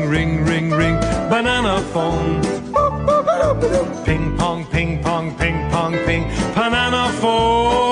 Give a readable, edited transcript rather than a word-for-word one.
ring, ring, ring, ring. Banana phone. Ping pong, ping pong, ping pong, ping. Banana phone.